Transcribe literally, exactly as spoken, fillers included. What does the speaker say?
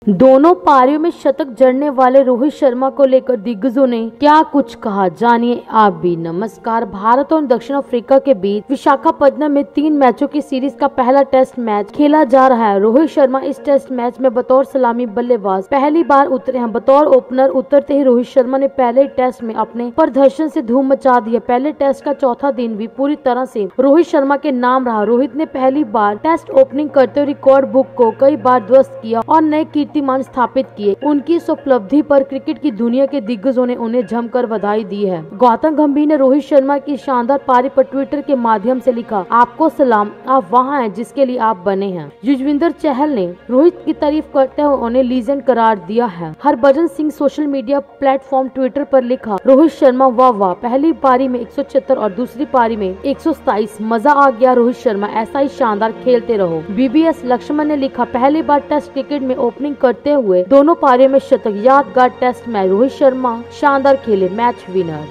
दोनों पारियों में शतक जड़ने वाले रोहित शर्मा को लेकर दिग्गजों ने क्या कुछ कहा, जानिए आप भी। नमस्कार। भारत और दक्षिण अफ्रीका के बीच विशाखापट्टनम में तीन मैचों की सीरीज का पहला टेस्ट मैच खेला जा रहा है। रोहित शर्मा इस टेस्ट मैच में बतौर सलामी बल्लेबाज पहली बार उतरे हैं। बतौर ओपनर उतरते ही रोहित शर्मा ने पहले टेस्ट में अपने प्रदर्शन से धूम मचा दी है। पहले टेस्ट का चौथा दिन भी पूरी तरह से रोहित शर्मा के नाम रहा। रोहित ने पहली बार टेस्ट ओपनिंग करते हुए रिकॉर्ड बुक को कई बार ध्वस्त किया और नए कीर्तिमान स्थापित किए। उनकी इस उपलब्धि पर क्रिकेट की दुनिया के दिग्गजों ने उन्हें जमकर बधाई दी है। गौतम गंभीर ने रोहित शर्मा की शानदार पारी पर ट्विटर के माध्यम से लिखा, आपको सलाम, आप वहां हैं जिसके लिए आप बने हैं। युजवेंद्र चहल ने रोहित की तारीफ करते हुए उन्हें लीजेंड करार दिया है। Harbhajan Singh social media platform Twitter पर लिखा, रोहित शर्मा वाह वाह, पहली पारी में एक सौ छिहत्तर और दूसरी पारी में एक सौ सताईस, मजा आ गया रोहित शर्मा, ऐसा ही शानदार खेलते रहो। बीबीएस लक्ष्मण ने लिखा, पहली बार टेस्ट क्रिकेट में ओपनिंग करते हुए दोनों पारियों में शतक, यादगार टेस्ट मैच, रोहित शर्मा शानदार खेले, मैच विनर।